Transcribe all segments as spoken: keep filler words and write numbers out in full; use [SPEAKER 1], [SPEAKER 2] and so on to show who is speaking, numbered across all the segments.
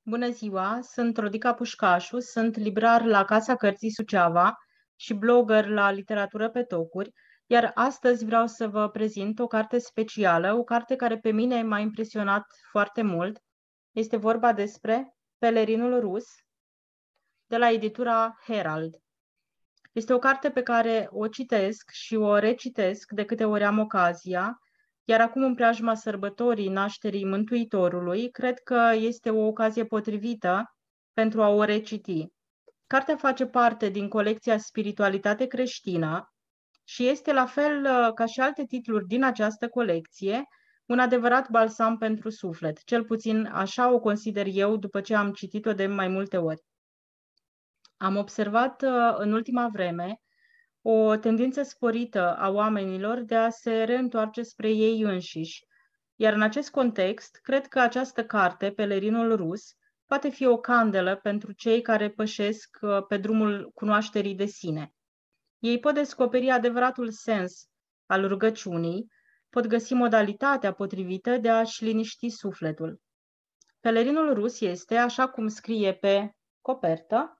[SPEAKER 1] Bună ziua, sunt Rodica Pușcașu, sunt librar la Casa Cărții Suceava și blogger la Literatură pe Tocuri, iar astăzi vreau să vă prezint o carte specială, o carte care pe mine m-a impresionat foarte mult. Este vorba despre Pelerinul Rus, de la editura Herald. Este o carte pe care o citesc și o recitesc de câte ori am ocazia, iar acum, în preajma sărbătorii nașterii Mântuitorului, cred că este o ocazie potrivită pentru a o reciti. Cartea face parte din colecția Spiritualitate creștină și este, la fel ca și alte titluri din această colecție, un adevărat balsam pentru suflet. Cel puțin așa o consider eu după ce am citit-o de mai multe ori. Am observat în ultima vreme o tendință sporită a oamenilor de a se reîntoarce spre ei înșiși. Iar în acest context, cred că această carte, Pelerinul Rus, poate fi o candelă pentru cei care pășesc pe drumul cunoașterii de sine. Ei pot descoperi adevăratul sens al rugăciunii, pot găsi modalitatea potrivită de a-și liniști sufletul. Pelerinul Rus este, așa cum scrie pe copertă,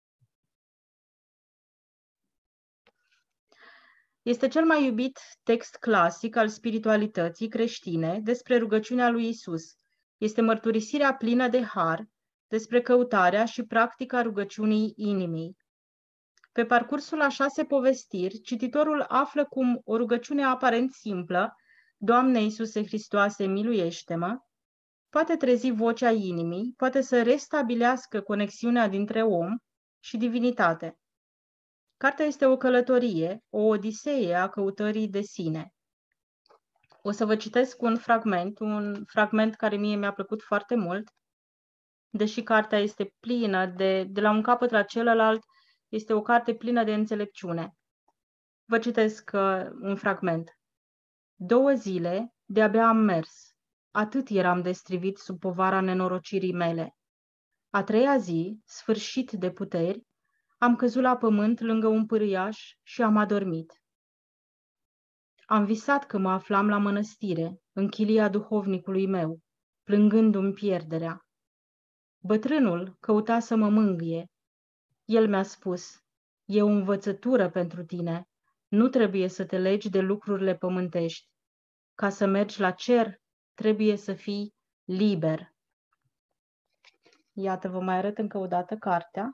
[SPEAKER 1] este cel mai iubit text clasic al spiritualității creștine despre rugăciunea lui Isus. Este mărturisirea plină de har despre căutarea și practica rugăciunii inimii. Pe parcursul a șase povestiri, cititorul află cum o rugăciune aparent simplă, Doamne Iisuse Hristoase, miluiește-mă, poate trezi vocea inimii, poate să restabilească conexiunea dintre om și divinitate. Cartea este o călătorie, o odiseie a căutării de sine. O să vă citesc un fragment, un fragment care mie mi-a plăcut foarte mult, deși cartea este plină de, de la un capăt la celălalt, este o carte plină de înțelepciune. Vă citesc uh, un fragment. Două zile de-abia am mers, atât eram destrivit sub povara nenorocirii mele. A treia zi, sfârșit de puteri, am căzut la pământ lângă un pârâiaș și am adormit. Am visat că mă aflam la mănăstire, în chilia duhovnicului meu, plângându-mi pierderea. Bătrânul căuta să mă mângâie. El mi-a spus, e o învățătură pentru tine, nu trebuie să te legi de lucrurile pământești. Ca să mergi la cer, trebuie să fii liber. Iată, vă mai arăt încă o dată cartea.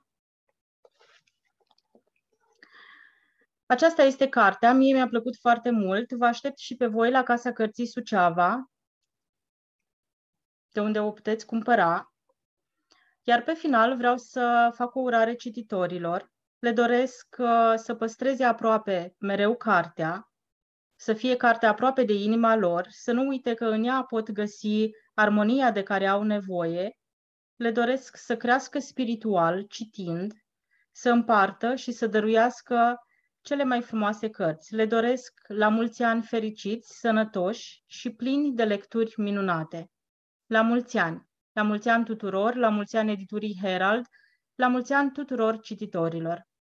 [SPEAKER 1] Aceasta este cartea, mie mi-a plăcut foarte mult, vă aștept și pe voi la Casa Cărții Suceava, de unde o puteți cumpăra. Iar pe final vreau să fac o urare cititorilor, le doresc uh, să păstreze aproape mereu cartea, să fie cartea aproape de inima lor, să nu uite că în ea pot găsi armonia de care au nevoie, le doresc să crească spiritual citind, să împartă și să dăruiască cele mai frumoase cărți. Le doresc la mulți ani fericiți, sănătoși și plini de lecturi minunate. La mulți ani! La mulți ani tuturor, la mulți ani editurii Herald, la mulți ani tuturor cititorilor!